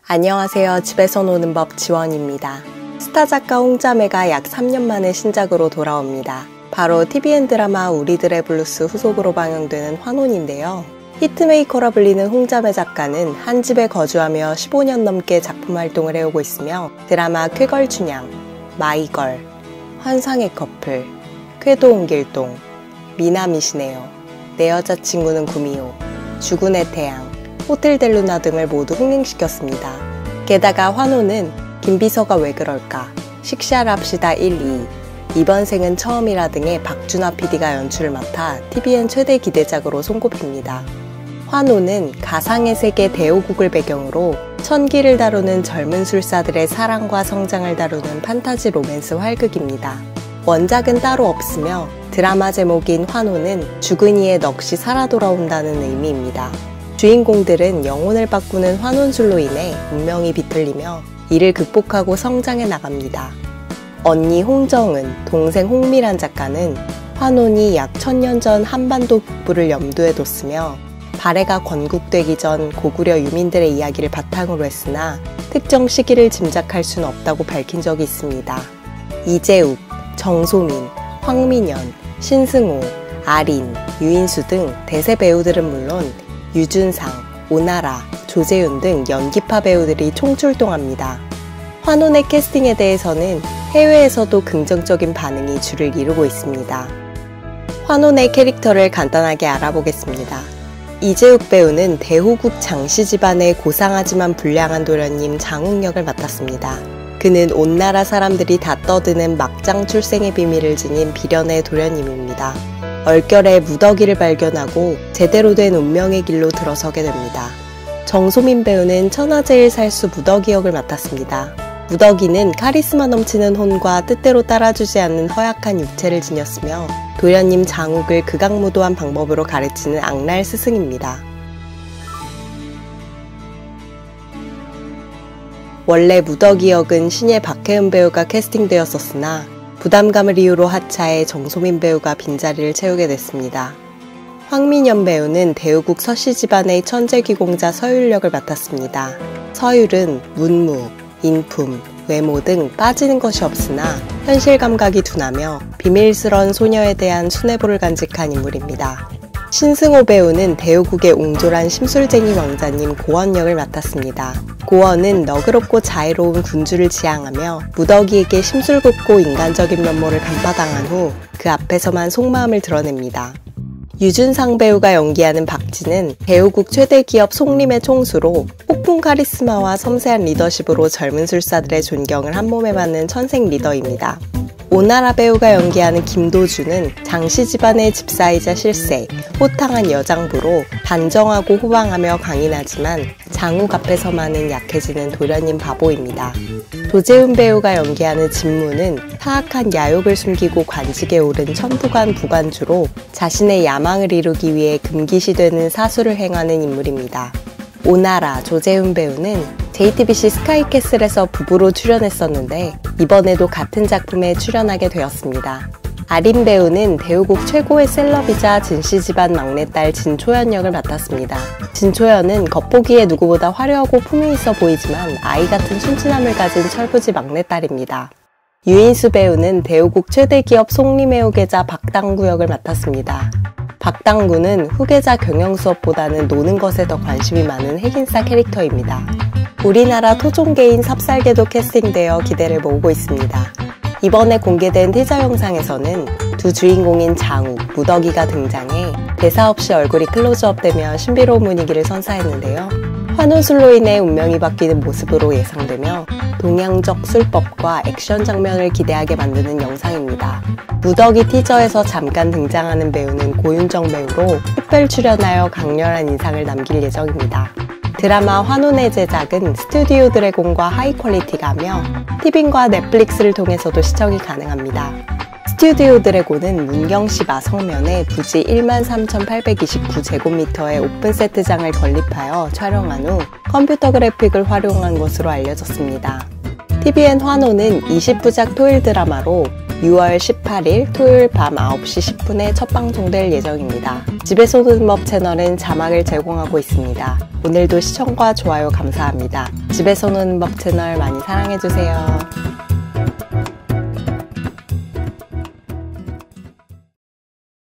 안녕하세요. 집에서 노는 법 지원입니다. 스타 작가 홍자매가 약 3년 만에 신작으로 돌아옵니다. 바로 TVN 드라마 우리들의 블루스 후속으로 방영되는 환혼인데요. 히트메이커라 불리는 홍자매 작가는 한 집에 거주하며 15년 넘게 작품 활동을 해오고 있으며 드라마 쾌걸춘향, 마이걸, 환상의 커플, 쾌도 옹길동, 미남이시네요, 내 여자친구는 구미호, 죽은의 태양, 호텔 델루나 등을 모두 흥행시켰습니다. 게다가 환호는 김비서가 왜 그럴까, 식샤랍시다 1, 2, 이번 생은 처음이라 등의 박준화 PD가 연출을 맡아 TVN 최대 기대작으로 손꼽힙니다. 환호는 가상의 세계 대호국을 배경으로 천기를 다루는 젊은 술사들의 사랑과 성장을 다루는 판타지 로맨스 활극입니다. 원작은 따로 없으며 드라마 제목인 환호는 죽은 이의 넋이 살아 돌아온다는 의미입니다. 주인공들은 영혼을 바꾸는 환혼술로 인해 운명이 비틀리며 이를 극복하고 성장해 나갑니다. 언니 홍정은, 동생 홍미란 작가는 환혼이 약 1000년 전 한반도 북부를 염두에 뒀으며 발해가 건국되기 전 고구려 유민들의 이야기를 바탕으로 했으나 특정 시기를 짐작할 수는 없다고 밝힌 적이 있습니다. 이재욱, 정소민, 황민연, 신승호, 아린, 유인수 등 대세 배우들은 물론 유준상, 오나라, 조재윤 등 연기파 배우들이 총출동합니다. 환혼의 캐스팅에 대해서는 해외에서도 긍정적인 반응이 주를 이루고 있습니다. 환혼의 캐릭터를 간단하게 알아보겠습니다. 이재욱 배우는 대호국 장씨 집안의 고상하지만 불량한 도련님 장욱 역을 맡았습니다. 그는 온 나라 사람들이 다 떠드는 막장 출생의 비밀을 지닌 비련의 도련님입니다. 얼결에 무더기를 발견하고 제대로 된 운명의 길로 들어서게 됩니다. 정소민 배우는 천하제일 살수 무더기 역을 맡았습니다. 무더기는 카리스마 넘치는 혼과 뜻대로 따라주지 않는 허약한 육체를 지녔으며 도련님 장욱을 극악무도한 방법으로 가르치는 악랄 스승입니다. 원래 무더기 역은 신예 박혜은 배우가 캐스팅되었었으나 부담감을 이유로 하차해 정소민 배우가 빈자리를 채우게 됐습니다. 황민연 배우는 대우국 서씨 집안의 천재기공자 서율 역을 맡았습니다. 서율은 문무, 인품, 외모 등 빠지는 것이 없으나 현실 감각이 둔하며 비밀스러운 소녀에 대한 순애보를 간직한 인물입니다. 신승호 배우는 대우국의 옹졸한 심술쟁이 왕자님 고원 역을 맡았습니다. 고원은 너그럽고 자애로운 군주를 지향하며 무더기에게 심술궂고 인간적인 면모를 간파당한 후 그 앞에서만 속마음을 드러냅니다. 유준상 배우가 연기하는 박진은 대우국 최대 기업 송림의 총수로 폭풍 카리스마와 섬세한 리더십으로 젊은 술사들의 존경을 한몸에 받는 천생 리더입니다. 오나라 배우가 연기하는 김도주는 장씨 집안의 집사이자 실세, 호탕한 여장부로 단정하고 호방하며 강인하지만 장욱 앞에서만은 약해지는 도련님 바보입니다. 조재훈 배우가 연기하는 진무는 사악한 야욕을 숨기고 관직에 오른 천부관 부관주로 자신의 야망을 이루기 위해 금기시되는 사수를 행하는 인물입니다. 오나라, 조재훈 배우는 JTBC 스카이캐슬에서 부부로 출연했었는데 이번에도 같은 작품에 출연하게 되었습니다. 아린 배우는 대우국 최고의 셀럽이자 진씨 집안 막내딸 진초연 역을 맡았습니다. 진초연은 겉보기에 누구보다 화려하고 품위 있어 보이지만 아이 같은 순진함을 가진 철부지 막내딸입니다. 유인수 배우는 대우국 최대 기업 송림의 후계자 박당구 역을 맡았습니다. 박당구는 후계자 경영 수업보다는 노는 것에 더 관심이 많은 핵인싸 캐릭터입니다. 우리나라 토종계인 삽살개도 캐스팅되어 기대를 모으고 있습니다. 이번에 공개된 티저 영상에서는 두 주인공인 장욱, 무더기가 등장해 대사 없이 얼굴이 클로즈업되며 신비로운 분위기를 선사했는데요. 환혼술로 인해 운명이 바뀌는 모습으로 예상되며 동양적 술법과 액션 장면을 기대하게 만드는 영상입니다. 무더기 티저에서 잠깐 등장하는 배우는 고윤정 배우로 특별 출연하여 강렬한 인상을 남길 예정입니다. 드라마 환혼의 제작은 스튜디오 드래곤과 하이퀄리티가며 티빙과 넷플릭스를 통해서도 시청이 가능합니다. 스튜디오 드래곤은 문경시 마성면에 부지 13,829제곱미터의 오픈 세트장을 건립하여 촬영한 후 컴퓨터 그래픽을 활용한 것으로 알려졌습니다. TVN 환호는 20부작 토일 드라마로 6월 18일 토요일 밤 9시 10분에 첫 방송될 예정입니다. 집에서 노는 법 채널은 자막을 제공하고 있습니다. 오늘도 시청과 좋아요 감사합니다. 집에서 노는 법 채널 많이 사랑해주세요.